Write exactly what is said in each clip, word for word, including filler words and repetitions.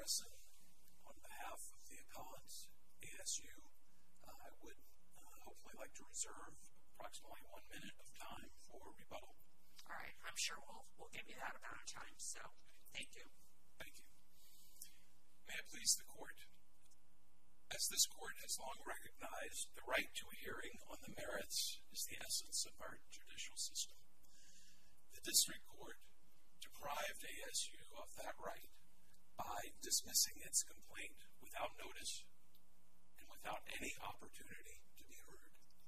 Harrison, on behalf of the appellant, A S U, uh, I would uh, hopefully like to reserve approximately one minute of time for rebuttal. All right, I'm sure we'll, we'll give you that amount of time, so thank you. Thank you. May it please the Court. As this Court has long recognized, the right to a hearing on the merits is the essence of our judicial system. The District Court deprived A S U of that right by dismissing its complaint without notice and without any opportunity to be heard.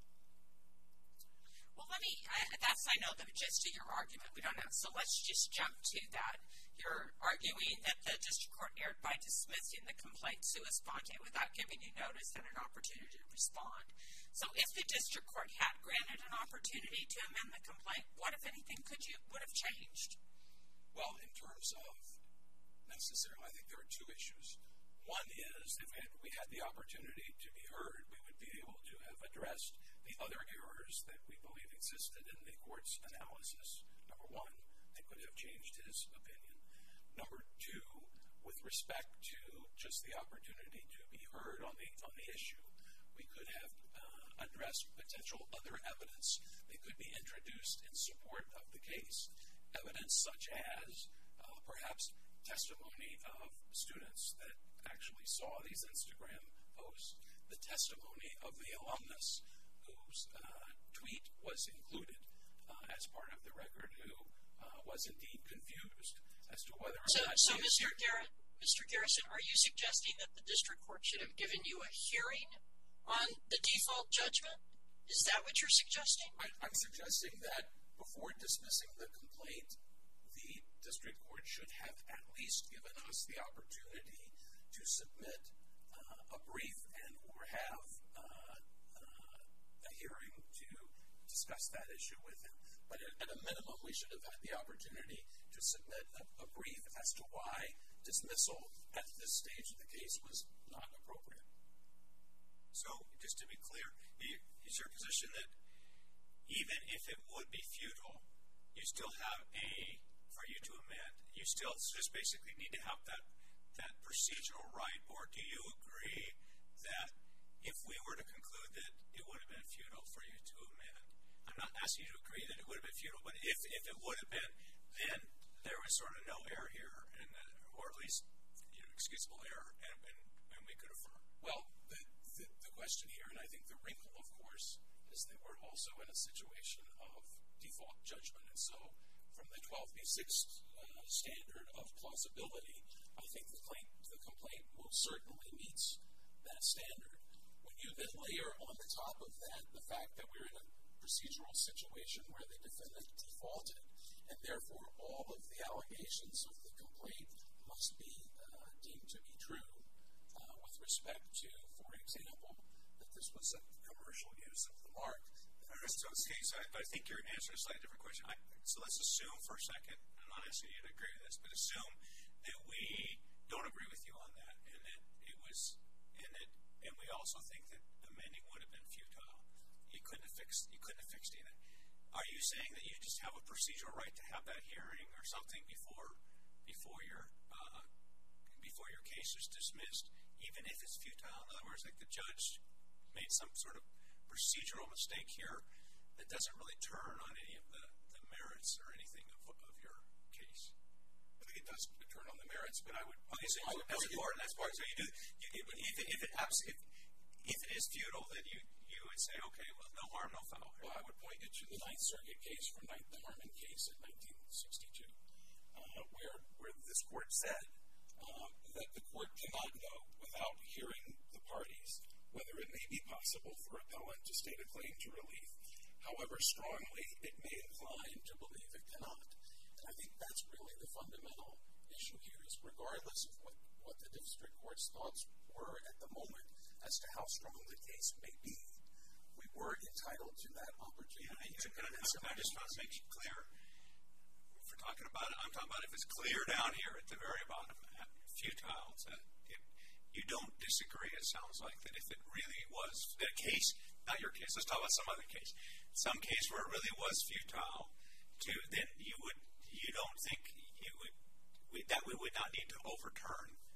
Well, let me, I, that's, I know, the gist of your argument. We don't know. So let's just jump to that. You're arguing that the district court erred by dismissing the complaint sua sponte without giving you notice and an opportunity to respond. So if the district court had granted an opportunity to amend the complaint, what, if anything, could you, would have changed? Well, in terms of necessarily, I think there are two issues. One is, if we had the opportunity to be heard, we would be able to have addressed the other errors that we believe existed in the court's analysis. Number one, they could have changed his opinion. Number two, with respect to just the opportunity to be heard on the on the issue, we could have uh, addressed potential other evidence that could be introduced in support of the case. Evidence such as uh, perhaps testimony of students that actually saw these Instagram posts, the testimony of the alumnus whose uh, tweet was included uh, as part of the record, who uh, was indeed confused as to whether or so, not... So, Mister Garrett, Mister Garrison, are you suggesting that the district court should have given you a hearing on the default judgment? Is that what you're suggesting? I, I'm suggesting that before dismissing the complaint, the district court should have at least given us the opportunity to submit uh, a brief and or have uh, uh, a hearing to discuss that issue with him. But at, at a minimum, we should have had the opportunity to submit a, a brief as to why dismissal at this stage of the case was not appropriate. So, just to be clear, is your position that even if it would be futile, you still have a, for you to amend, you still just basically need to have that, that procedural right, or do you agree that if we were to conclude that it would have been futile for you to amend, I'm not asking you to agree that it would have been futile, but if, if it would have been, then there was sort of no error here, and uh, or at least you know, excusable error, and, and, and we could affirm. Well, the, the, the question here, and I think the wrinkle, of course, is that we're also in a situation of default judgment, and so from the twelve B six uh, standard of plausibility, I think the complaint, the complaint most certainly meets that standard. When you then layer on the top of that the fact that we're in a procedural situation where the defendant defaulted, and therefore all of the allegations of the complaint must be uh, deemed to be true uh, with respect to, for example, that this was a commercial use of the mark. So, okay, so I, I think your answer is a slightly different question. I, so let's assume for a second, I'm not asking you to agree with this, but assume that we don't agree with you on that, and that it was, and that, and we also think that amending would have been futile. You couldn't have fixed, you couldn't have fixed either. Are you saying that you just have a procedural right to have that hearing or something before, before your, uh, before your case is dismissed, even if it's futile? In other words, like the judge made some sort of procedural mistake here that doesn't really turn on any of the, the merits or anything of, of your case. I think it does turn on the merits, but I would. Okay, so I would that's important. That's part. So you do. You, if, if, if it if, if it is futile, then you you would say, okay, well, no harm, no foul. Well, I would point you to the Ninth Circuit case from the Harmon case in nineteen sixty-two, uh, where where this court said uh, that the court cannot know without hearing the parties whether it may be possible for appellant to state a claim to relief, however strongly it may incline to believe it cannot. And I think that's really the fundamental issue here, is regardless of what, what the district court's thoughts were at the moment as to how strong the case may be, we were entitled to that opportunity. Yeah, I, I, I just want to make it clear. If we're talking about it, I'm talking about if it's clear down here at the very bottom, futile, that it, you don't disagree, it sounds like, that if it really was the case, not your case, let's talk about some other case, some case where it really was futile, to then you would, you don't think you would, we, that we would not need to overturn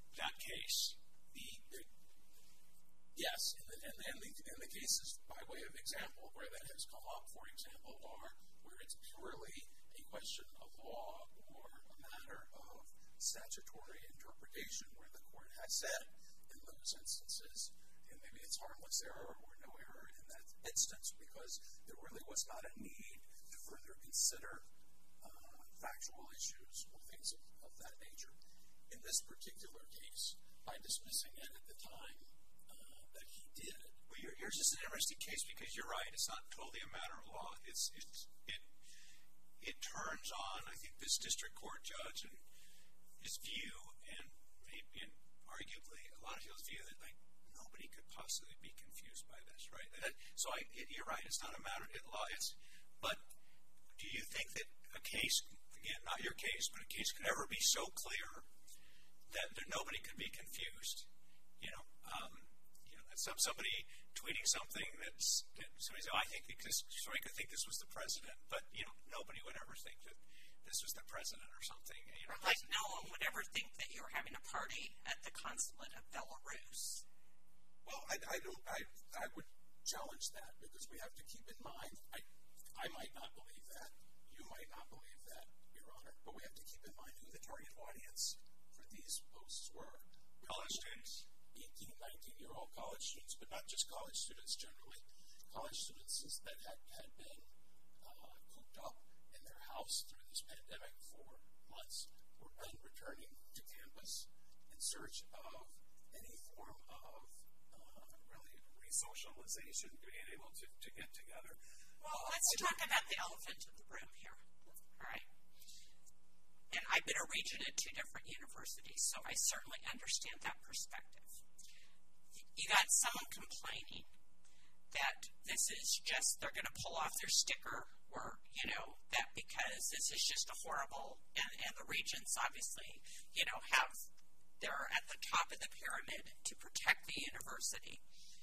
that case. The, the, yes, and the, and, and, the, and the cases, by way of example, where that has come up, for example, are where it's purely a question of law or a matter of statutory interpretation, where the court has said in those instances, and maybe it's harmless error or no error in that instance, because there really was not a need to further consider uh, factual issues or things of, of that nature. In this particular case, by dismissing it at the time uh, that he did. Well, you're, yours is an interesting case because you're right. It's not totally a matter of law. It's, it's it it turns on, I think, this district court judge and his view, and maybe and arguably a lot of people's view that like nobody could possibly be confused by this, right? That, so I, it, you're right. It's not a matter of law. It's, but do you think that a case, again, not your case, but a case could ever be so clear that there, nobody could be confused? You know, um, you know, some somebody tweeting something that's that somebody said, oh, I think because somebody could think this was the president, but you know, nobody would ever think that this was the president or something. You know, like no one would ever think that you were having a party at the consulate of Belarus. Well, I, I don't. I I would challenge that because we have to keep in mind. I I might not believe that. You might not believe that, Your Honor. But we have to keep in mind who the target audience for these posts were. College students. eighteen, nineteen-year-old college students, but not just college students generally. College students that had, had been uh, cooped up in their house through this pandemic for months were then returning to campus in search of any form of uh, really re-socialization, being able to, to get together. Well, let's uh, talk about the elephant in the room here. All right. And I've been a regent at two different universities, so I certainly understand that perspective. You got someone complaining that this is just, they're going to pull off their sticker, or, you know, that because this is just a horrible, and, and the regents obviously, you know, have, they're at the top of the pyramid to protect the university.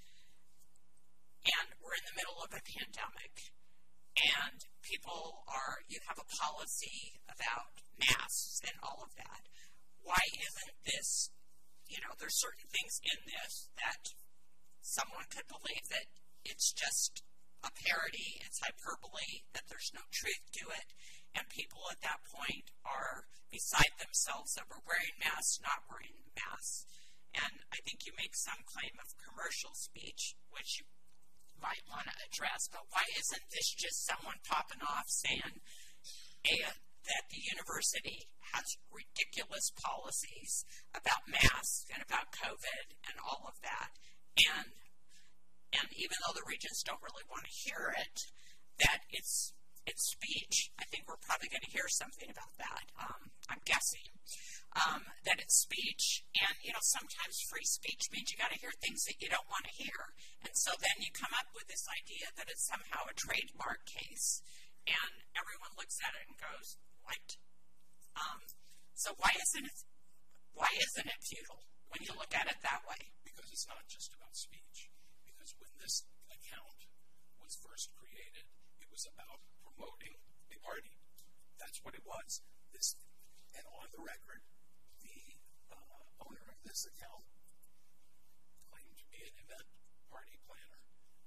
And we're in the middle of a pandemic. And people are, you have a policy about masks and all of that. Why isn't this, you know, there's certain things in this that someone could believe that it's just a parody, it's hyperbole, that there's no truth to it, and people at that point are beside themselves over wearing masks, not wearing masks. And I think you make some claim of commercial speech, which you might want to address, but why isn't this just someone popping off saying a, that the university has ridiculous policies about masks and about COVID and all of that, and and even though the regents don't really want to hear it, that it's it's speech. I think we're probably going to hear something about that. Um, I'm guessing um, that it's speech, and you know sometimes free speech means you got to hear things that you don't want to hear, and so then you come up with this idea that it's somehow a trademark case, and everyone looks at it and goes, "What?" Um, so why isn't it why isn't it futile when you look at it that way? Because it's not just about speech. Because when this account was first created, it was about promoting a party. That's what it was. This, and on the record, the uh, owner of this account claimed to be an event party planner.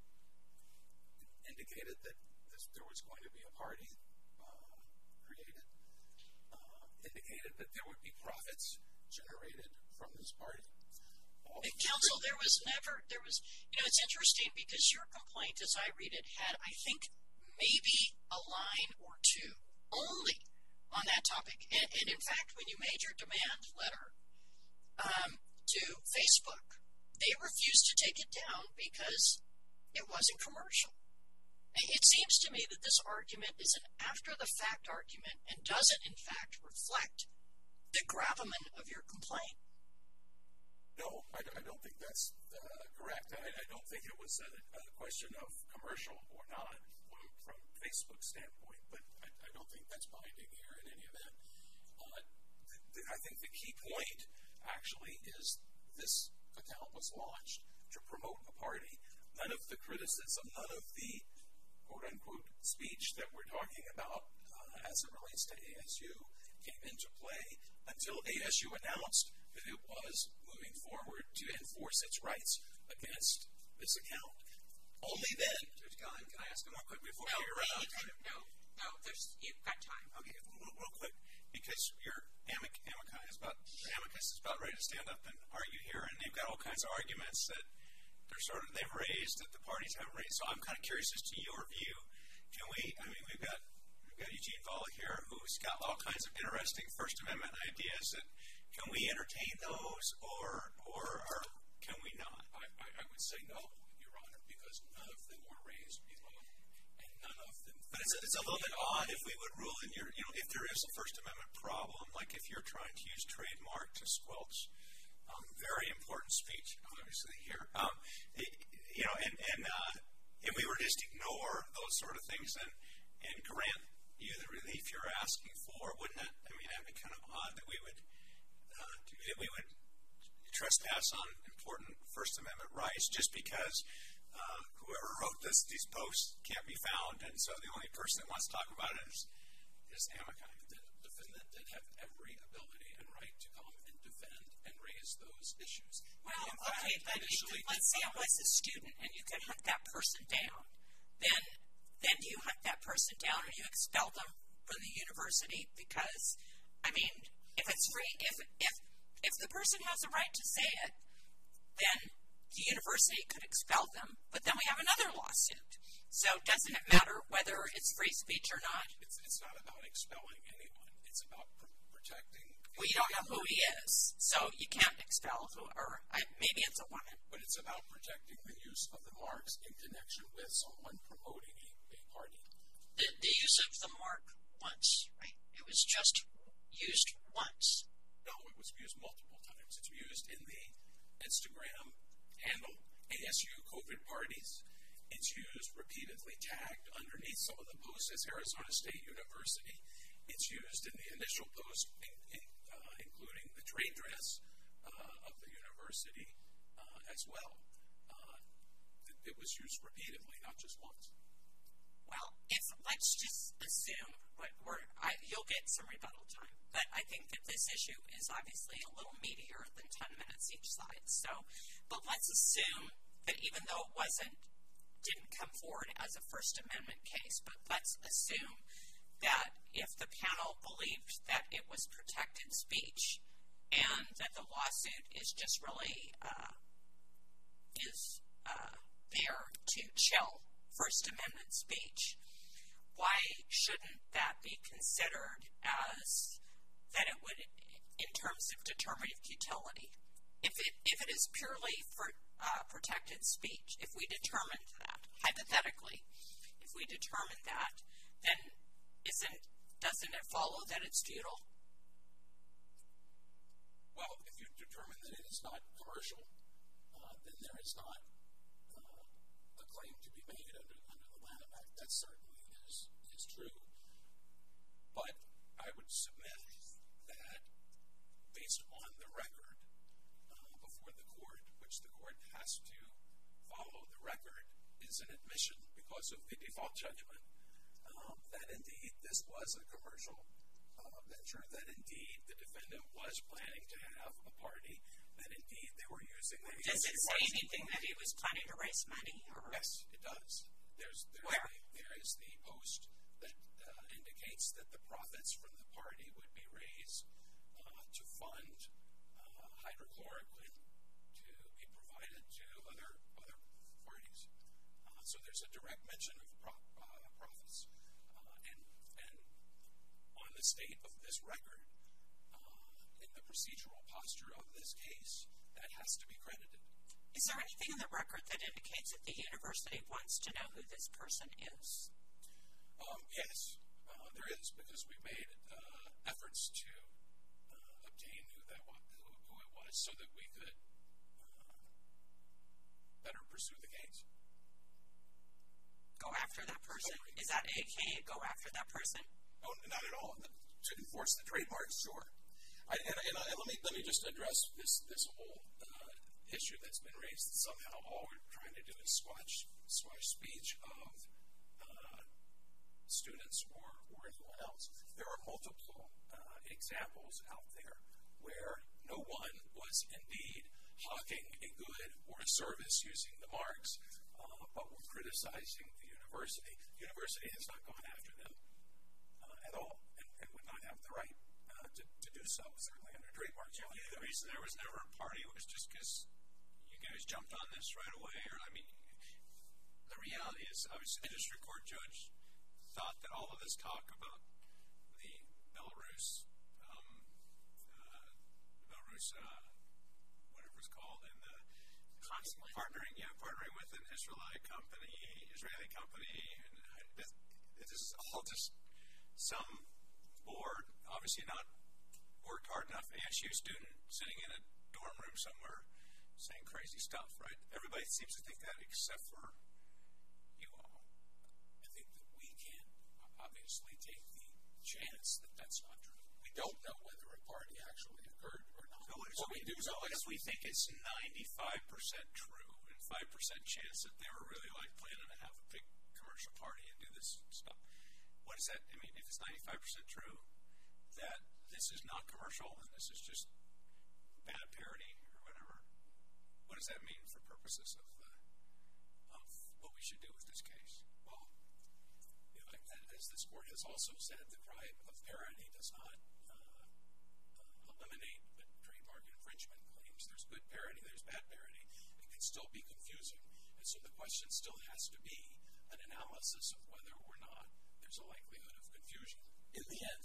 Indicated that this, there was going to be a party uh, created. Uh, indicated that there would be profits generated from this party. Counsel, there was never, there was, you know, it's interesting because your complaint, as I read it, had, I think, maybe a line or two only on that topic. And, and in fact, when you made your demand letter um, to Facebook, they refused to take it down because it wasn't commercial. It seems to me that this argument is an after-the-fact argument and doesn't, in fact, reflect the gravamen of your complaint. No, I, I don't think that's uh, correct. I, I don't think it was a, a question of commercial or not from, from Facebook's standpoint, but I, I don't think that's binding here in any event. Uh, th- I think the key point, actually, is this account was launched to promote a party. None of the criticism, none of the quote-unquote speech that we're talking about uh, as it relates to A S U came into play until A S U announced that it was moving forward to enforce its rights against this account. Only then. Judge Gallin, can I ask him real quick before no, you run out of time? No, no, there's, you've got time. Okay, real, real quick, because your amic, amici is about, your amicus is about ready to stand up and argue here, and they've got all kinds of arguments that they're sort of, they've raised that the parties haven't raised. So I'm kind of curious as to your view. Can we, I mean, we've got, we've got Eugene Valla here who's got all kinds of interesting First Amendment ideas that, can we entertain those, or, or, or can we not? I, I, I would say no, Your Honor, because none of them were raised below, and none of them. But it's, it's a little bit odd if we would rule in your, you know, if there is a First Amendment problem, like if you're trying to use trademark to squelch um, very important speech, obviously here, um, it, you know, and and uh, if we were to just ignore those sort of things and and grant you the relief you're asking for, wouldn't that? I mean, that'd be kind of odd that we would uh, that we would trespass on important First Amendment rights just because uh, whoever wrote this, these posts can't be found, and so the only person that wants to talk about it is, is amici. The defendant did have every ability and right to come and defend and raise those issues. Well, In fact, okay, but initially, let's say I was a student and you could hunt that person down. Then, then do you hunt that person down or you expel them from the university? Because, I mean, if it's free, if if if the person has a right to say it, then the university could expel them, but then we have another lawsuit. So doesn't it matter whether it's free speech or not? It's, it's not about expelling anyone. It's about pr- protecting. Well, you don't know who he is, so you can't expel who, or uh, maybe it's a woman. But it's about protecting the use of the marks in connection with someone promoting a, a party. The, the use of the mark once, right? It was just used once. No, it was used multiple times. It's used in the Instagram handle, A S U COVID parties. It's used repeatedly tagged underneath some of the posts as Arizona State University. It's used in the initial post, in, in, uh, including the trade dress uh, of the university uh, as well. Uh, it, it was used repeatedly, not just once. Well, if let's just assume what we're, I, you'll get some rebuttal time, but I think that this issue is obviously a little meatier than ten minutes each side. So, but let's assume that even though it wasn't, didn't come forward as a First Amendment case, but let's assume that if the panel believed that it was protected speech and that the lawsuit is just really uh, is uh, there to chill First Amendment speech, why shouldn't that be considered as that it would, in terms of determining futility? If it if it is purely for uh, protected speech, if we determined that, hypothetically, if we determined that, then isn't doesn't it follow that it's futile? Well, if you determine that it is not commercial, uh, then there is not uh, a claim to be made under, under the Lanham Act. That certainly is, is true. But I would submit that based on the record uh, before the court, which the court has to follow the record, is an admission because of the default judgment um, that indeed this was a commercial uh, venture, that indeed the defendant was planning to have a party, that indeed they were using the... Does it say anything that he was planning to raise money? Or? Yes, it does. There's, there's Where? The, there is the post that uh, indicates that the profits from the party would be raised uh, to fund uh, hydrochloroquine to be provided to other other parties. Uh, so there's a direct mention of pro- uh, profits. Uh, and, and on the state of this record, uh, in the procedural posture of this case, that has to be credited. Is there anything in the record that indicates that the university wants to know who this person is? Um, yes, uh, there is, because we made uh, efforts to uh, obtain who that was, who, who it was, so that we could uh, better pursue the case. Go after that person? Is that A K A go after that person? Oh, not at all. To enforce the trademarks, sure. I, and, and, and let me let me just address this this whole uh, issue that's been raised. Somehow, all we're trying to do is squash squash speech of uh, students or, or anyone else. There are multiple uh, examples out there where no one was indeed hawking a good or a service using the marks, uh, but were criticizing the university. The university has not gone after them uh, at all, and, and would not have the right uh, to, to do so, certainly under trademark. Yeah, the reason there was never a party was just because you guys jumped on this right away. Or I mean, the reality is, obviously, the district court judge thought that all of this talk about the Belarus, um, uh, Belarus, uh, whatever it's called, and the Constantly. partnering, yeah, partnering with an Israeli company, Israeli company, and this, this is all just some board, obviously not worked hard enough, A S U student sitting in a dorm room somewhere saying crazy stuff, right? Everybody seems to think that except for you all. I think that we can obviously take the chance that that's not true. We don't know whether a party actually occurred or not. So what, So we do so know what it's if we think it's ninety-five percent true and five percent chance that they were really like planning to have a big commercial party and do this stuff? What is that? I mean, if it's ninety-five percent true that this is not commercial and this is just bad parody or whatever, what does that mean for purposes of, uh, of what we should do with this case? Well, you know, as this court has also said, the crime of parody does not uh, uh, eliminate the trademark infringement claims. There's good parody, there's bad parody. It can still be confusing. And so the question still has to be an analysis of whether or not there's a likelihood of confusion in the end.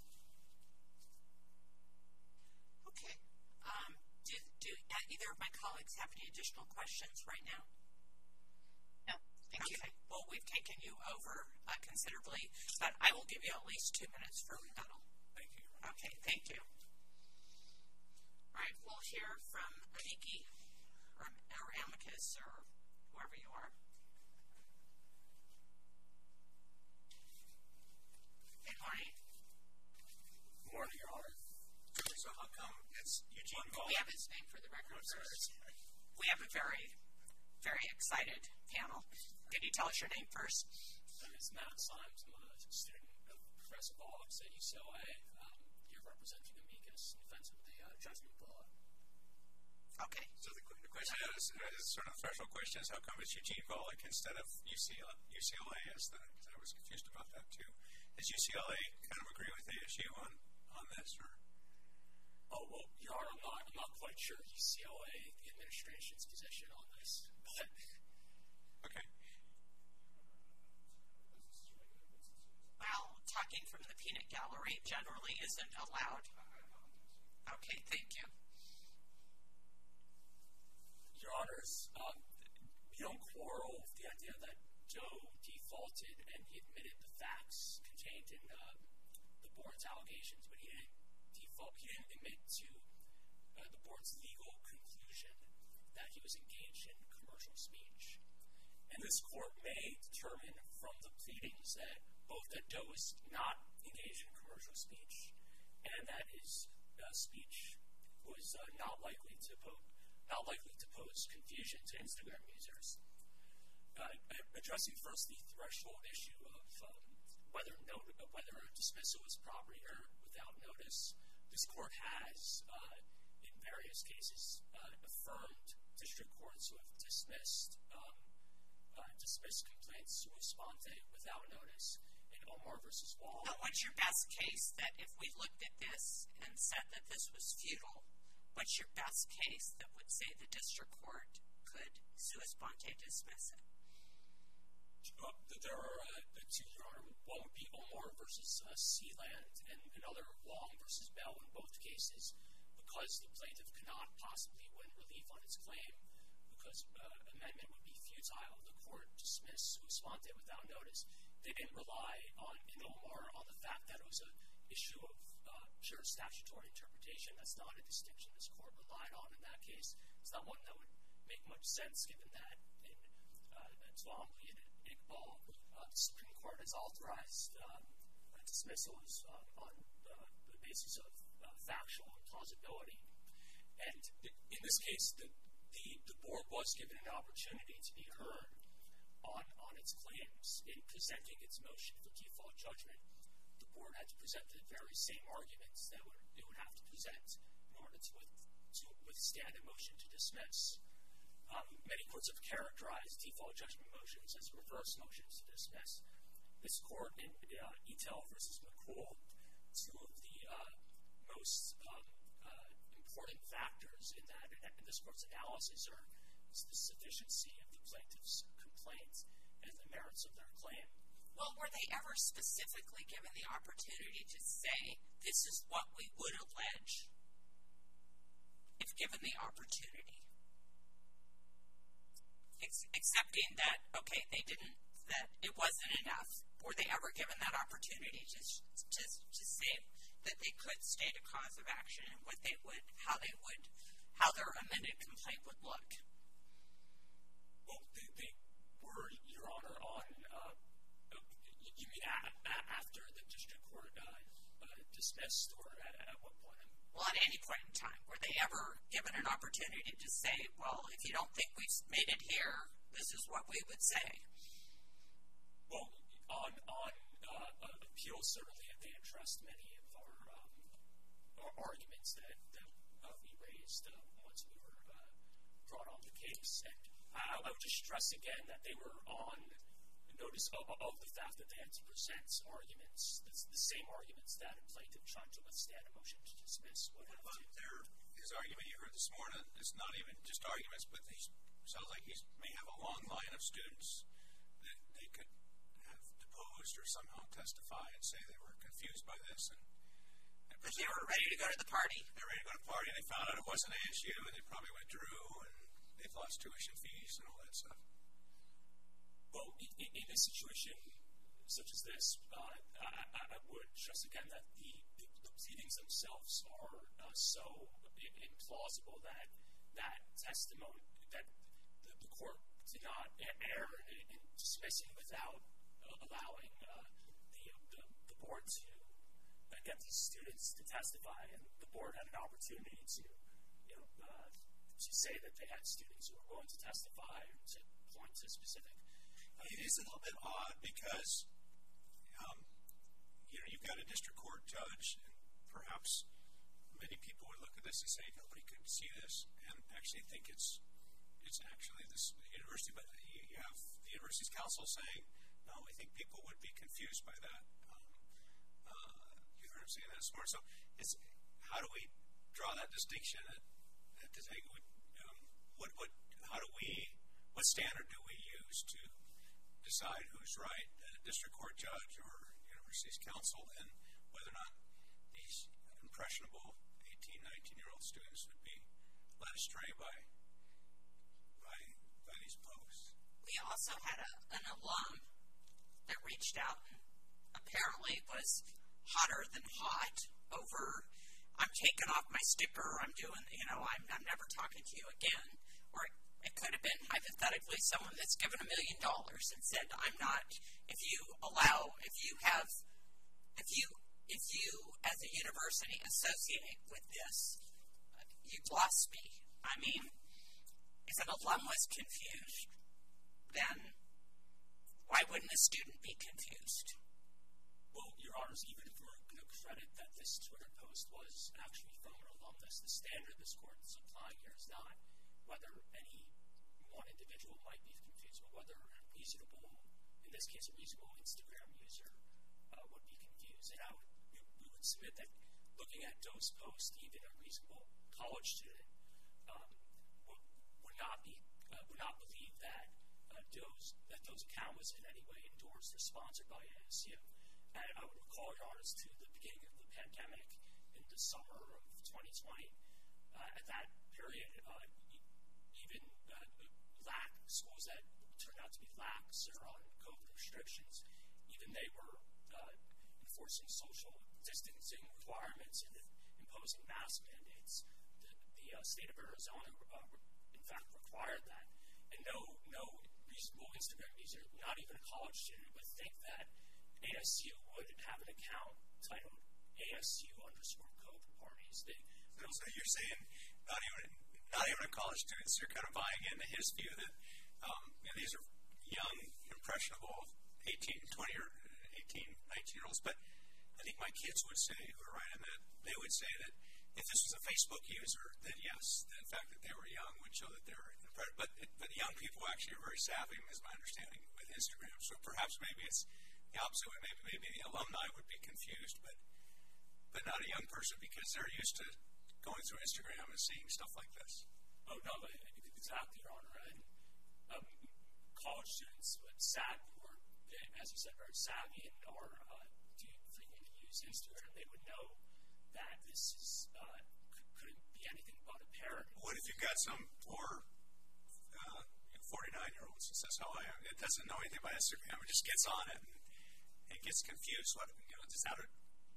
Okay. Um, do, do either of my colleagues have any additional questions right now? No, thank you. Okay. Well, we've taken you over uh, considerably, but I will give you at least two minutes for rebuttal. Thank you. Okay, thank you. All right, we'll hear from Amiki or, or Amicus or whoever you are. Good morning. Good morning, Your Honor. So how come it's Eugene We have his name for the record first. We have a very, very excited panel. Can you tell us your name first? My name is Matt Symes. I'm a student of Professor Boggs at U C L A. Um, here representing Amicus in defense of the uh, judgment below. Okay. So the, the question is, is sort of a threshold question is how come it's Eugene Volokh instead of U C L A? U C L A is the, I was confused about that too. Does U C L A kind of agree with A S U on, on this? Or? Oh, well, Your Honor, I'm not, I'm not quite sure U C L A, the administration's position on this. But okay. Well, talking from the peanut gallery generally isn't allowed. Okay, thank you. Your Honors, um, we don't quarrel with the idea that Joe defaulted and he admitted the facts contained in uh, the board's allegations, but he didn't default, he didn't admit to uh, the board's legal conclusion that he was engaged in commercial speech. And this court may determine from the pleadings that both that Joe was not engaged in commercial speech and that his uh, speech was uh, not likely to pose not likely to pose confusion to Instagram users. Uh, addressing first the threshold issue of um, whether not- whether a dismissal is proper here without notice, this court has, uh, in various cases, uh, affirmed district courts who have dismissed um, uh, dismissed complaints sua sponte without notice. In Omar versus Wall. But what's your best case that if we looked at this and said that this was futile, what's your best case that would say the district court could sua sponte dismiss it? Uh, there are uh, the two, Your Honor. One would be Omar versus uh, Sealand, and another Wong versus Bell in both cases, because the plaintiff cannot possibly win relief on its claim, because uh, amendment would be futile. The court dismissed sua sponte without notice. They didn't rely on in Omar on the fact that it was an issue of uh, pure statutory interpretation. That's not a distinction this court relied on in that case. It's not one that would make much sense given that in uh, Twombly and Iqbal, uh, the Supreme Court has authorized um, dismissals uh, on uh, the basis of uh, factual implausibility. And in this case, the, the, the board was given an opportunity to be heard on, on its claims. In presenting its motion for default judgment, the board had to present the very same arguments that would, it would have to present in order to, with, to withstand a motion to dismiss. Um, many courts have characterized default judgment motions as reverse motions to dismiss. This court in uh, Etel versus McCool, two of the uh, most um, uh, important factors in that, in this court's analysis are the sufficiency of the plaintiff's complaint and the merits of their claim. Well, were they ever specifically given the opportunity to say, this is what we would allege if given the opportunity? Ex- accepting that, okay, they didn't, that it wasn't enough. Were they ever given that opportunity to, to, to say that they could state a cause of action and what they would, how they would, how their amended complaint would look? Well, they, they were, Your Honor, on, uh, you mean a, a, after the district court uh, uh, dismissed, or at, at what point? Well, at any point in time. Were they ever given an opportunity to say, well, if you don't think we've made it here, this is what we would say? Well, on, on uh, appeal, certainly, they addressed many of our, um, our arguments that, that uh, we raised uh, once we were uh, brought on the case. And I, I would just stress again that they were on notice of, of the fact that they had to present arguments, the, the same arguments that a plaintiff trying to withstand a motion to dismiss would have but to. There, his argument you heard this morning is not even just arguments, but he sounds like he may have a long line of students that they could have deposed or somehow testify and say they were confused by this. And, and But they were ready to go to the party. They were ready to go to the party, and they found out it wasn't A S U, and they probably withdrew, and they've lost tuition fees and all that stuff. Well, in, in a situation such as this, uh, I, I would stress again that the, the, the pleadings themselves are uh, so implausible that that testimony, that the, the court did not err in, in dismissing without uh, allowing uh, the, the, the board to uh, get these students to testify, and the board had an opportunity to, you know, uh, to say that they had students who were willing to testify and to point to specific. It is a little bit odd because, um, you know, you've got a district court judge, and perhaps many people would look at this and say nobody could see this, and actually think it's it's actually this university. But you have the university's counsel saying, no, I think people would be confused by that. Um, uh, you heard him saying that this morning. So, it's how do we draw that distinction? At, at this, um, what what how do we what standard do we use to decide who's right, a district court judge or university's counsel, and whether or not these impressionable eighteen, nineteen-year-old students would be led astray by by by these posts? We also had a, an alum that reached out and apparently was hotter than hot over, I'm taking off my sticker, I'm doing, you know, I'm, I'm never talking to you again. Or it could have been, hypothetically, someone that's given a million dollars and said, I'm not, if you allow, if you have, if you, if you as a university associate with this, you've lost me. I mean, if an alum was confused, then why wouldn't a student be confused? Well, Your Honors, even if we're going to credit that this Twitter post was actually from an alumnus, the standard this court is applying here is not whether any one individual might be confused, but whether a reasonable, in this case a reasonable Instagram user uh, would be confused. And I would, we, we would submit that looking at Doe's post, even a reasonable college student um, would, would not be, uh, would not believe that uh, Doe's, that Doe's account was in any way endorsed or sponsored by A S U. And I would recall, Your Honors, to the beginning of the pandemic in the summer of twenty twenty. Uh, at that period, uh, even uh, lax schools that turned out to be lax or on COVID restrictions, even they were uh, enforcing social distancing requirements and imposing mask mandates. The, the uh, state of Arizona, uh, in fact, required that. And no, no reasonable Instagram user, not even a college student, would think that A S U would have an account titled A S U underscore COVID parties. They, so you're saying not even not even a college student, so you're kind of buying into his view that um, you know, these are young, impressionable eighteen, twenty, or eighteen, nineteen-year-olds. But I think my kids would say, who are right in that, they would say that if this was a Facebook user, then yes, the fact that they were young would show that they were impressive. But, but young people actually are very savvy, is my understanding, with Instagram. So perhaps maybe it's the opposite way. Maybe, maybe the alumni would be confused, but but not a young person, because they're used to going through Instagram and seeing stuff like this. Oh, no, but exactly, Your Honor. And um, college students would savvy, or, as you said, very savvy, and are uh, frequently use Instagram. They would know that this is, uh, couldn't be anything but apparent. What if you've got some poor uh, forty-nine-year-old that says, "How I am"? It doesn't know anything about Instagram. It just gets on it and it gets confused. What, you know, just how to.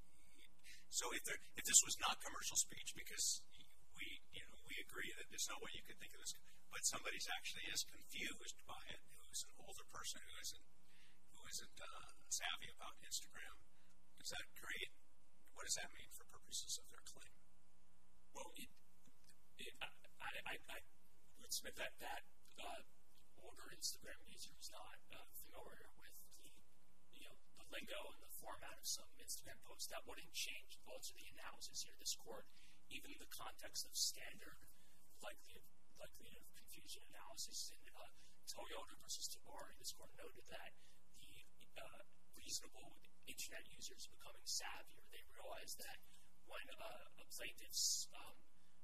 So if there, if this was not commercial speech, because we, you know, we agree that there's no way you could think of this, but somebody's actually is confused by it, who's an older person who isn't who isn't uh, savvy about Instagram, does that create? What does that mean for purposes of their claim? Well, it, it, I, I, I would submit that that uh, older Instagram user is not uh, familiar with the, you know, the lingo and the format of some Instagram posts. That wouldn't change, alter the analysis here. This court, even in the context of standard likelihood, likelihood of confusion analysis in uh, Toyota versus Tabari, this court noted that the uh, reasonable internet users becoming savvier. They realize that when uh, a plaintiff's um,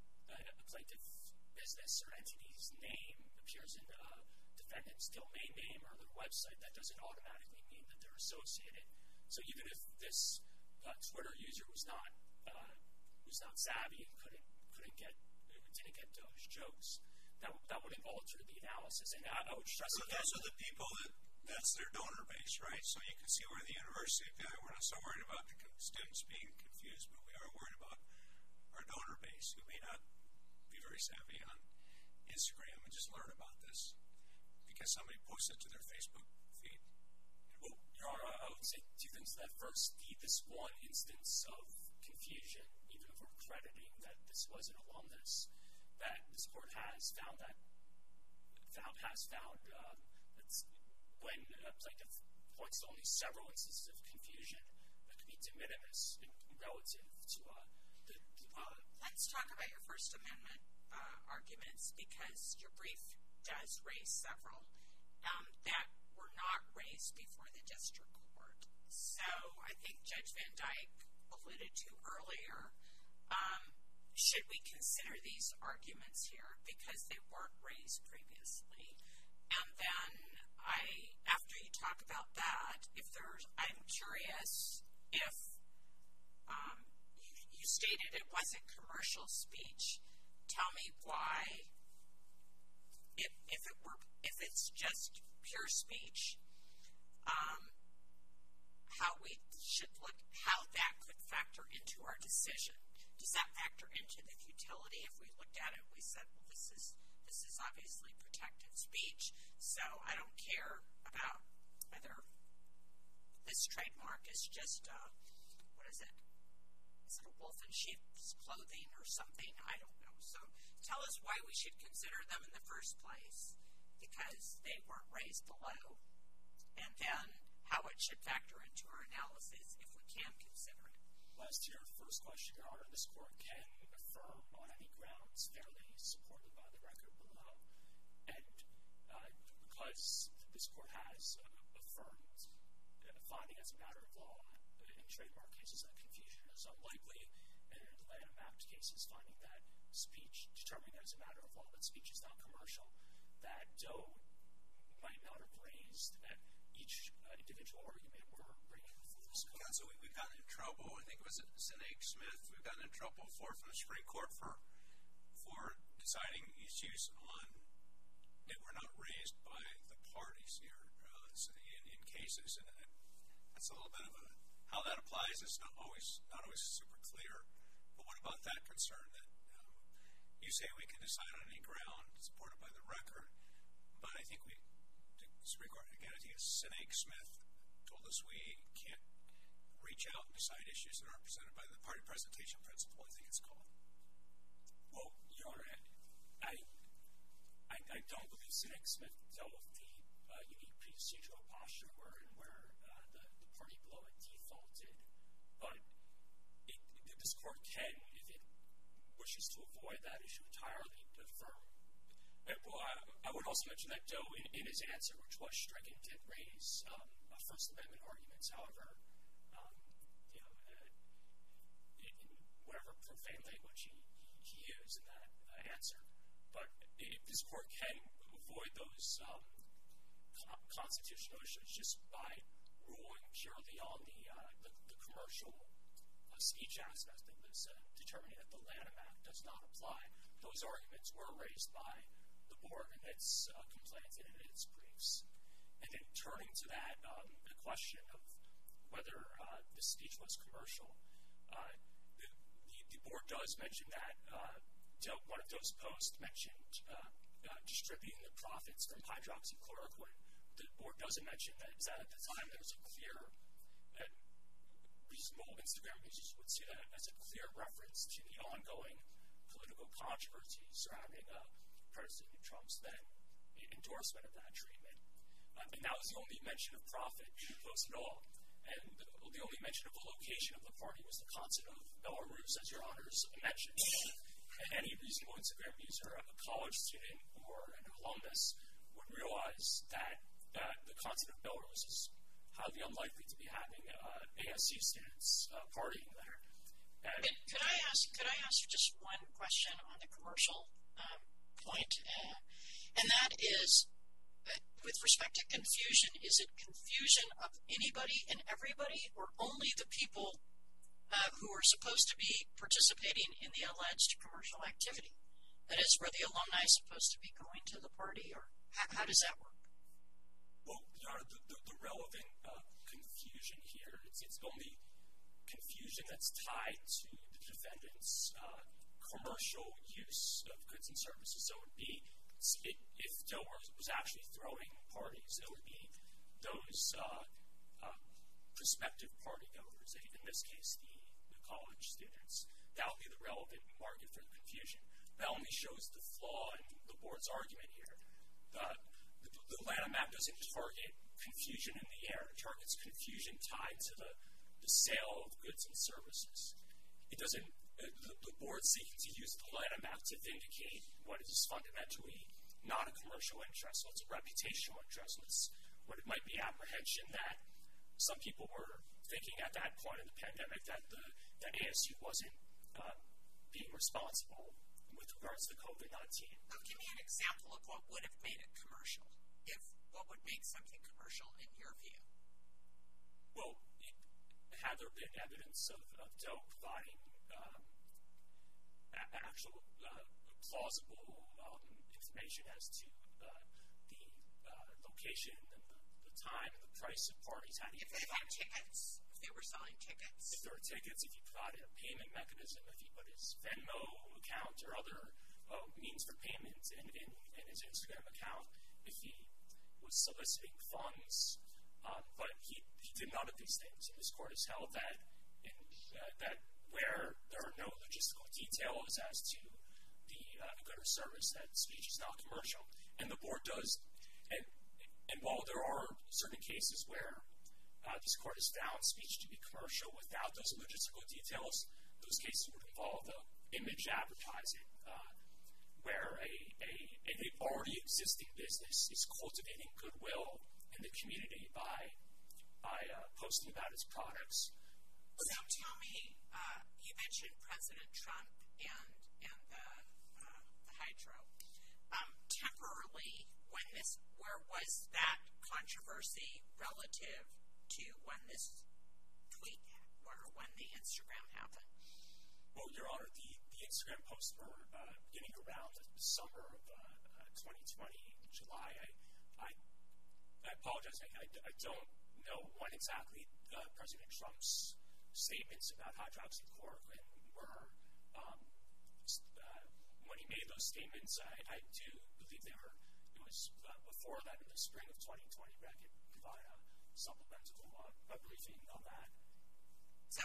a plaintiff business or entity's name appears in a defendant's domain name or their website, that doesn't automatically mean that they're associated. So even if this uh, Twitter user was not uh, was not savvy and couldn't couldn't get didn't get those jokes, that that wouldn't alter the analysis. And I, I would stress so again. Those are the people that that's their donor base, right? So you can see where the university guy. We're not so worried about the students being confused, but we are worried about our donor base who may not be very savvy on Instagram and just learn about this because somebody posted to their Facebook feed. Well, Your Honor, I would say two things to that. First, the, this one instance of confusion, even if we're crediting that this was an alumnus, that this court has found that found has found um, that's when a plaintiff points to only several instances of confusion that could be de minimis relative to uh, the. the uh, Let's talk about your First Amendment uh, arguments, because your brief does raise several um, that were not raised before the district court. So I think Judge Van Dyke alluded to earlier, um, should we consider these arguments here because they weren't raised previously? And then I, after you talk about that, if there's, I'm curious if um, you, you stated it wasn't commercial speech. Tell me why, if if it were, if it's just pure speech, um, how we should look, how that could factor into our decision. Does that factor into the futility? If we looked at it, we said, well, this is this is obviously protected speech, so I don't care about whether this trademark is just, uh, what is it? Is it a wolf in sheep's clothing or something? I don't know. So tell us why we should consider them in the first place, because they weren't raised below, and then how it should factor into our analysis if we can consider it. Well, as to your first question, Your Honor, this court can affirm on any grounds fairly supported by the record below. And uh, because this court has uh, affirmed uh, finding as a matter of law in trademark cases that confusion is unlikely, and in Lanham Act cases finding that speech, determining as a matter of law that speech is not commercial, that Doe might not have raised at each uh, individual argument we're bringing before this court. Counsel, we, we've gotten in trouble. I think it was Sinead Smith. We've gotten in trouble for from the Supreme Court for for deciding issues on that were not raised by the parties here uh, in, in cases, and that's a little bit of a how that applies is not always not always super clear. But what about that concern that um, you say we can decide on any ground supported by the record, but I think we the Supreme Court again. I think it's Sinead Smith told us we can't reach out and decide issues that aren't presented by the party presentation principle, I think it's called. Well, Your Honor, I, I, I don't believe Sinead Smith dealt with the uh, unique procedural posture where, where uh, the, the party below it defaulted. But it, it, this court can, if it wishes to avoid that issue entirely, affirm. Uh, well, I, I would also mention that Doe, in, in his answer, which was stricken, did raise um, First Amendment arguments. However, um, you know, uh, in, in whatever profane language he, he, he used in that uh, answer. But if this court can avoid those um, co- constitutional issues just by ruling purely on the uh, the, the commercial uh, speech aspect of this, uh, determining that the Lanham Act does not apply, those arguments were raised by the board in its uh, complaints and in its briefs. And then turning to that, um, the question of whether uh, the speech was commercial, uh, the, the, the board does mention that. Uh, One of those posts mentioned uh, uh, distributing the profits from hydroxychloroquine. The board doesn't mention that, that at the time there was a clear, uh, reasonable Instagram users would see that as a clear reference to the ongoing political controversy surrounding uh, President Trump's then endorsement of that treatment. Um, and that was the only mention of profit in the post at all. And the, the only mention of the location of the party was the continent of Belarus, as your honors mentioned. Any reasonable Instagram user, a college student or an alumnus, would realize that uh, the continent of Belarus is highly unlikely to be having uh, A S C students uh, partying there. And could, could I ask? Could I ask just one question on the commercial um, point? Uh, and that is, uh, with respect to confusion, is it confusion of anybody and everybody, or only the people Uh, who are supposed to be participating in the alleged commercial activity? That is, were the alumni supposed to be going to the party, or how, how does that work? Well, Your Honor, the, the, the relevant uh, confusion here, it's, it's only confusion that's tied to the defendant's uh, commercial use of goods and services. So it would be, it, if Doe was actually throwing parties, it would be those uh, uh, prospective party goers, in this case, the college students. That would be the relevant market for the confusion. That only shows the flaw in the board's argument here. The, the, the Lanham Act doesn't target confusion in the air. It targets confusion tied to the, the sale of goods and services. It doesn't, uh, the, the board seeking to use the Lanham Act to vindicate what is fundamentally not a commercial interest, so it's a reputational interest. It's what it might be apprehension that some people were thinking at that point in the pandemic that the that A S U wasn't uh, being responsible with regards to COVID nineteen. Now, give me an example of what would have made it commercial. If what would make something commercial in your view? Well, it, had there been evidence of, of Doe providing um, a- actual uh, plausible um, information as to uh, the uh, location and the, the time and the price of parties, how do you if they had tickets? They were selling tickets. If there were tickets, if he provided a payment mechanism, if he put his Venmo account or other uh, means for payment in, in, in his Instagram account, if he was soliciting funds, uh, but he, he did none of these things. And this court has held that in, uh, that where there are no logistical details as to the uh, good or service, that speech is not commercial. And the board does, and and while there are certain cases where Uh, this court has found speech to be commercial without those logistical details, those cases would involve uh, image advertising, uh, where a, a, a already existing business is cultivating goodwill in the community by by uh, posting about its products. So tell me, uh, you mentioned President Trump and and the, uh, the hydro. Um, temporarily, when this, where was that controversy relative to when this tweet or when the Instagram happened? Well, Your Honor, the, the Instagram posts were uh, getting around the summer of uh, uh, twenty twenty, July. I, I, I apologize. I, I, I don't know when exactly uh, President Trump's statements about hydroxychloroquine were. Um, uh, when he made those statements, I, I do believe they were. It was uh, before that, in the spring of twenty twenty. But I could provide a supplemental uh, a briefing on that. So you're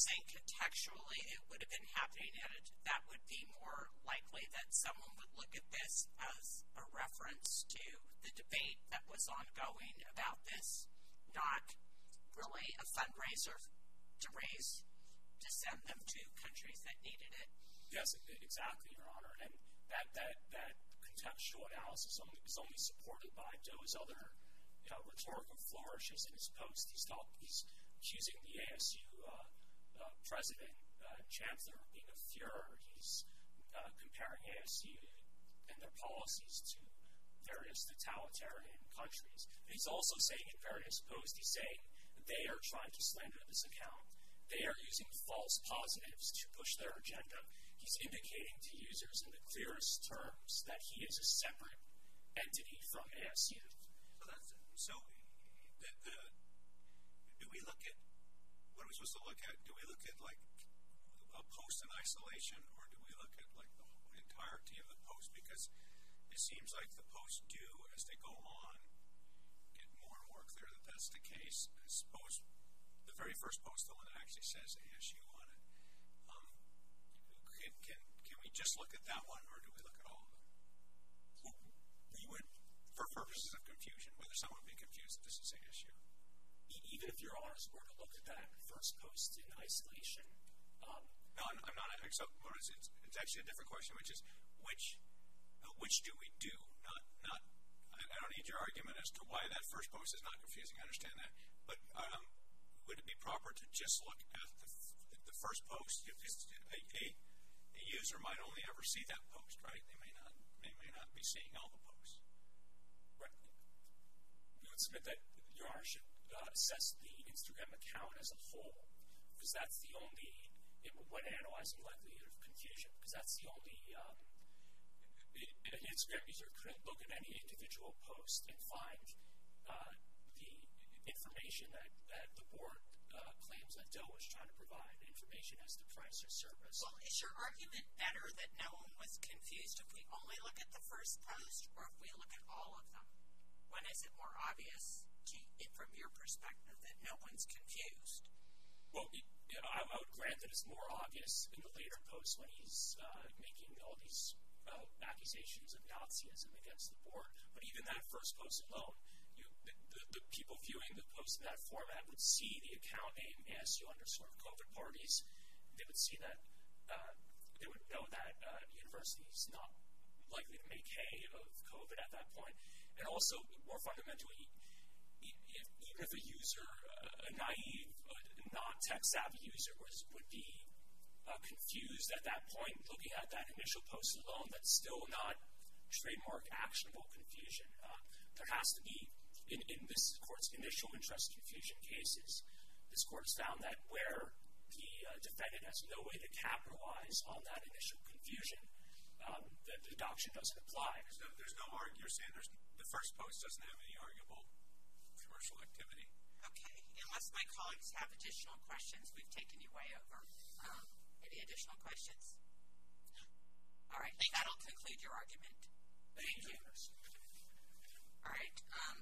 saying contextually it would have been happening, and that would be more likely that someone would look at this as a reference to the debate that was ongoing about this, not really a fundraiser to raise, to send them to countries that needed it. Yes, exactly, Your Honor. And that that, that contextual analysis only, is only supported by Doe's other you know, rhetorical flourishes in his post. He's, talk, he's accusing the A S U uh, uh, president uh, and chancellor of being a Führer. He's uh, comparing A S U and their policies to various totalitarian countries. And he's also saying in various posts, he's saying they are trying to slander this account. They are using false positives to push their agenda. He's indicating to users in the clearest terms that he is a separate entity from A S U. So, that's, so the, the, do we look at, what are we supposed to look at? Do we look at like a post in isolation, or do we look at like the whole entirety of the post? Because it seems like the posts do, as they go on, get more and more clear that that's the case. I suppose the very first post, the one that actually says A S U on it, um, can, can, can we just look at that one, or do we look at all of them? We would, for purposes of confusion, whether someone would be confused that this is A S U. Even if your honors were to look at that first post in isolation. Um, no, I'm, I'm not. So it's, it's, it's actually a different question, which is which uh, which do we do? Not not. I, I don't need your argument as to why that first post is not confusing. I understand that, but um, would it be proper to just look at the, the first post? Because a, a, a user might only ever see that post, right? They may not. They may not be seeing all the posts. Right. We would submit that your honor should uh, assess the Instagram account as a whole, because that's the only, when analyzing likelihood of confusion, because that's the only, um, an Instagram user couldn't look at any individual post and find uh, the information that, that the board uh, claims that Doe was trying to provide, information as to price or service. Well, is your argument better that no one was confused if we only look at the first post, or if we look at all of them? When is it more obvious to, from your perspective that no one's confused? Well, you know, I, I would grant that it's more obvious in the later posts when he's uh, making all these uh, accusations of Nazism against the board. But even that first post alone, you, the, the, the people viewing the post in that format would see the account name A S U underscore COVID parties. They would see that, uh, they would know that uh, university is not likely to make hay of COVID at that point. And also, more fundamentally, if, even if a user, uh, a naive, uh, not tech-savvy user was, would be uh, confused at that point, looking at that initial post alone, that's still not trademark actionable confusion. Uh, there has to be, in, in this court's initial interest confusion cases, this court has found that where the uh, defendant has no way to capitalize on that initial confusion, um, the, the doctrine doesn't apply. There's no, there's no argument. You're saying there's, the first post doesn't have any arguable commercial activity. Okay. Unless my colleagues have additional questions, we've taken you way over. Um, any additional questions? All right. That'll conclude your argument. Thank, Thank you. you. All right. Um,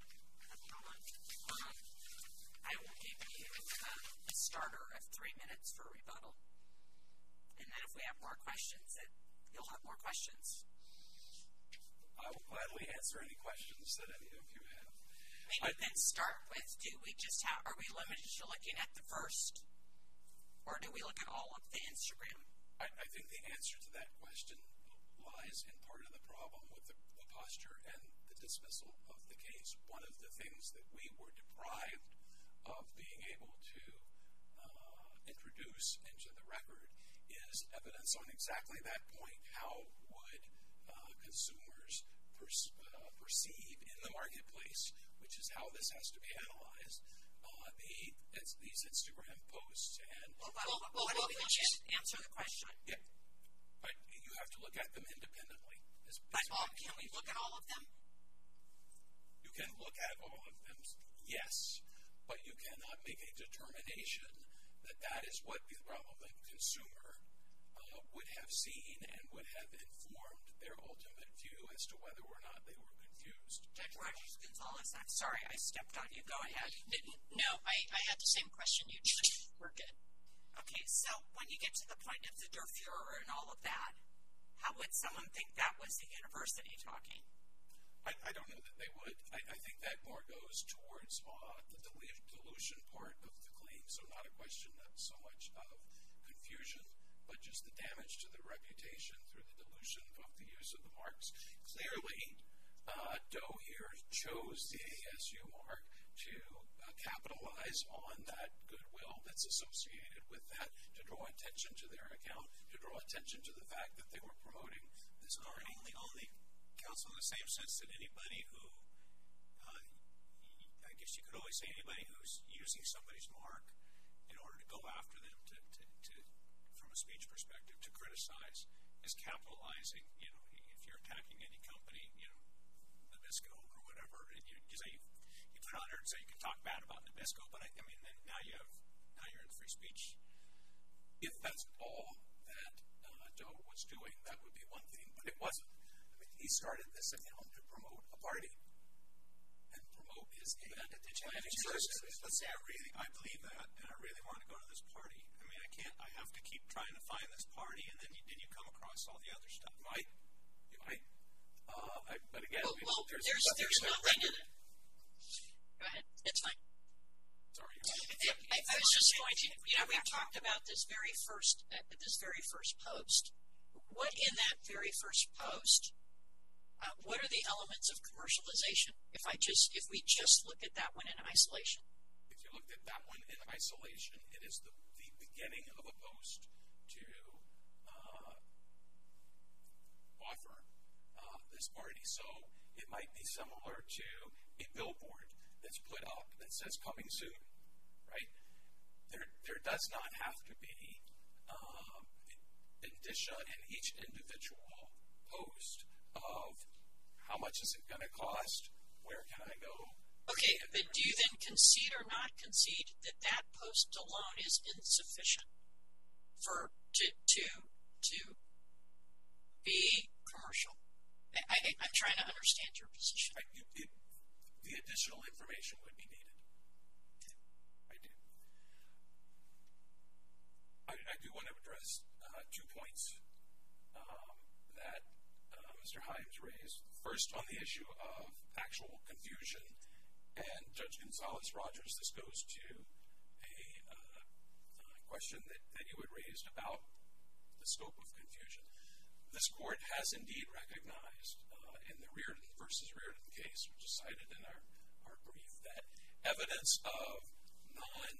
um, I will give you um, a starter of three minutes for rebuttal. And then if we have more questions, then you'll have more questions. I will gladly answer any questions that any of you have. Maybe I, then start with, do we just have, are we limited to looking at the first? Or do we look at all of the Instagram? I, I think the answer to that question lies in part of the problem with the, the posture and the dismissal of the case. One of the things that we were deprived of being able to uh, introduce into the record is evidence on exactly that point. How would uh, consumers per- uh, perceive in the marketplace, which is how this has to be analyzed, uh, the, it's these Instagram posts. And well, well, well, well, we just answer the question. Yeah, but you have to look at them independently. As, but as all, can we look at all of them? You can look at all of them, yes, but you cannot make a determination that that is what the relevant consumer uh, would have seen and would have informed their ultimate view as to whether or not they were confused. Judge Rogers Gonzalez, I'm sorry I stepped on you. Go ahead. No, I, I had the same question you did. We're good. Okay, so when you get to the point of the der Fuhrer and all of that, how would someone think that was the university talking? I, I don't know that they would. I, I think that more goes towards uh, the dilution part of the claim, so not a question of so much of confusion, but just the damage to the reputation through the dilution of the use of the marks. Clearly, uh, Doe here chose the A S U mark to uh, capitalize on that goodwill that's associated with that, to draw attention to their account, to draw attention to the fact that they were promoting this party. Only, only counsel in the same sense that anybody who, uh, I guess you could always say anybody who's using somebody's mark in order to go after them to, to, to from a speech perspective, to criticize, is capitalizing. You know, if you're attacking any company, you know, Nabisco or whatever, and you, you say you, you put on there and say you can talk bad about Nabisco, but I, I mean, then now you have, now you're in free speech. If that's all that uh, Doe was doing, that would be one thing, but it wasn't. I mean, he started this account to promote a party and promote his candidate planning services. Let's say I really, I believe that, and I really want to go to this party. I mean, I can't, I have to keep trying to find this party, and then you, then you come across all the other stuff. You might, you might. Uh, I, but again, well, we, well, there's, there's, nothing, there's in nothing in it. Go ahead. It's fine. Sorry. I, I was just going to, you know, we talked about this very first, uh, this very first post. What in that very first post, uh, what are the elements of commercialization? If I just, if we just look at that one in isolation. If you looked at that one in isolation, it is the, the beginning of a post to uh, offer uh, this party. So it might be similar to a billboard that's put up that says "coming soon." Right? There, there does not have to be um, indicia in each individual post of how much is it going to cost, where can I go. Okay, but do you then concede or not concede that that post alone is insufficient for to to to be commercial? I, I, I'm trying to understand your position. I, it, the additional information would be needed. I, I do want to address uh, two points um, that uh, Mister Himes raised. First, on the issue of actual confusion, and Judge Gonzalez-Rogers, this goes to a uh, uh, question that, that you had raised about the scope of confusion. This court has indeed recognized uh, in the Reardon versus Reardon case, which is cited in our, our brief, that evidence of non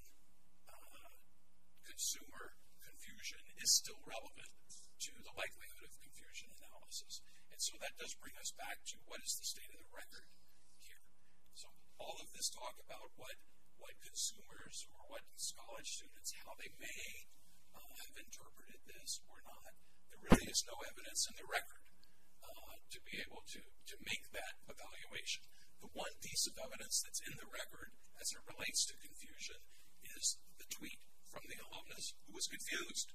consumer confusion is still relevant to the likelihood of confusion analysis. And so that does bring us back to what is the state of the record here. So all of this talk about what, what consumers or what college students, how they may uh, have interpreted this or not, there really is no evidence in the record uh, to be able to, to make that evaluation. The one piece of evidence that's in the record as it relates to confusion is the tweet from the alumnus who was confused.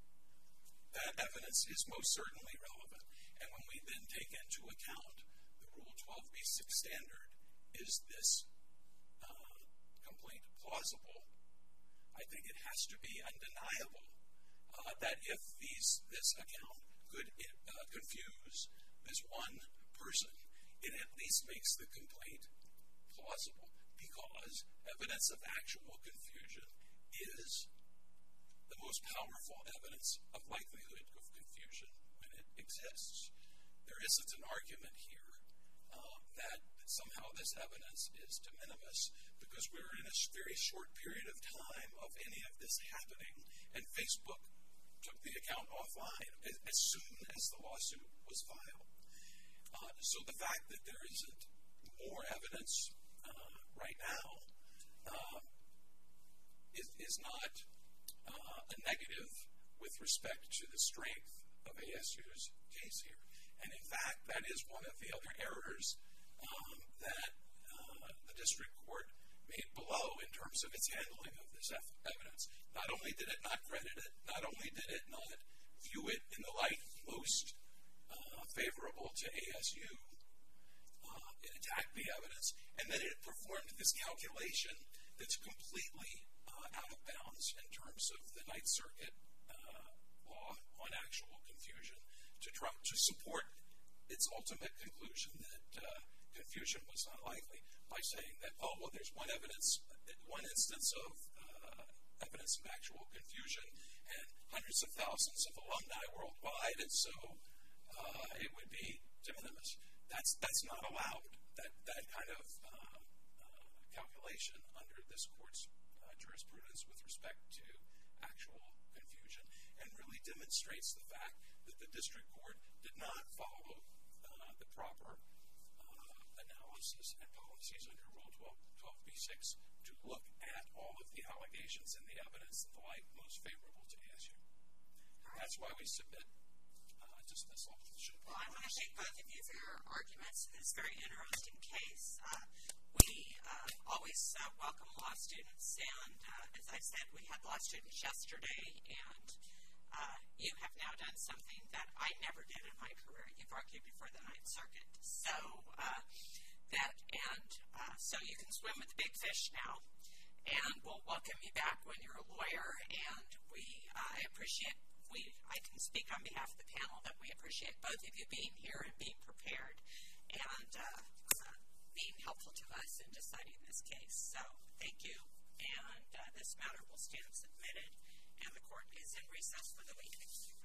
That evidence is most certainly relevant. And when we then take into account the Rule twelve B six standard, is this uh, complaint plausible? I think it has to be undeniable uh, that if these this account could uh, confuse this one person, it at least makes the complaint plausible, because evidence of actual confusion is the most powerful evidence of likelihood of confusion when it exists. There isn't an argument here uh, that somehow this evidence is de minimis, because we're in a very short period of time of any of this happening, and Facebook took the account offline as soon as the lawsuit was filed. Uh, so the fact that there isn't more evidence uh, right now uh, is, is not uh, a negative with respect to the strength of A S U's case here. And in fact, that is one of the other errors um, that uh, the district court made below in terms of its handling of this evidence. Not only did it not credit it, not only did it not view it in the light most uh, favorable to A S U, uh, it attacked the evidence, and then it performed this calculation that's completely uh, uh, out of bounds in terms of the Ninth Circuit uh, law on actual confusion to try to support its ultimate conclusion that uh, confusion was unlikely by saying that, oh, well, there's one evidence, one instance of uh, evidence of actual confusion and hundreds of thousands of alumni worldwide, and so uh, it would be de minimis. That's that's not allowed. That that kind of uh, uh, calculation under this court's uh, jurisprudence with respect to actual confusion, and really demonstrates the fact that the district court did not follow uh, the proper uh, analysis and policies under Rule twelve B six to look at all of the allegations and the evidence in the light most favorable to the issue. That's why we submit uh, dismissal. Well, I want to thank both of you for your arguments in this very interesting case. Uh, we uh, always uh, welcome law students, and uh, as I said, we had law students yesterday, and uh, you have now done something that I never did in my career. You've argued before the Ninth Circuit. So uh, that, and uh, so you can swim with the big fish now, and we'll welcome you back when you're a lawyer, and we, uh, I appreciate We, I can speak on behalf of the panel that we appreciate both of you being here and being prepared and uh, uh, being helpful to us in deciding this case. So thank you. And uh, this matter will stand submitted, and the court is in recess for the week.